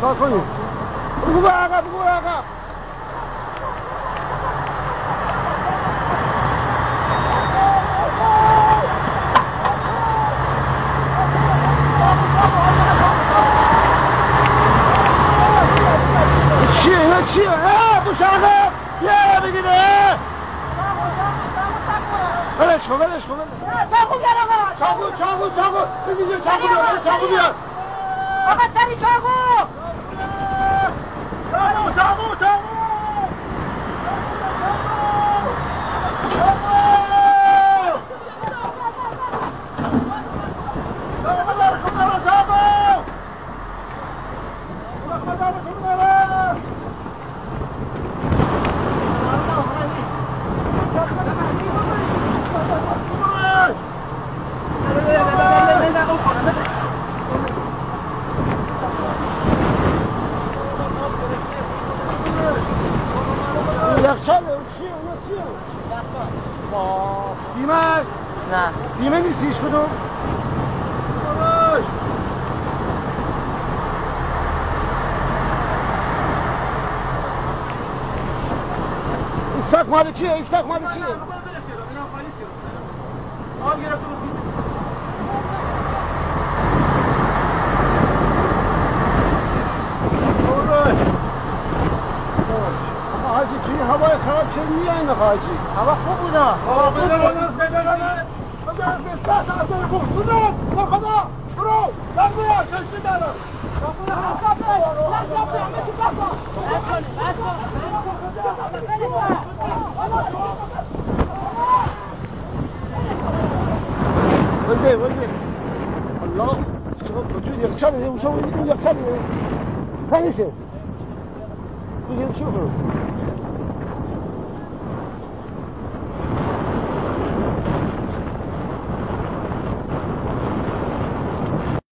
چیکار کنیم؟ بگو به عقب بگو به عقب. چیه اینا چیه؟ بوش عقب یه بگیره. ولش کن ولش کن. چاقو بیار آقا. چاقو بگید چاقو بیار. آقا سری چاقو. چاقو. بیمه است؟ نه بیمه نیست هیچ کدوم؟ استاک مال کیه؟ استاک مال کیه؟ حاجی توی هوای خراب چه میایین حاجی؟ هوا خوب بودا. وزیر الله چقدر وجود یخچاله وشو این یخچاله تنیشه بگیر شو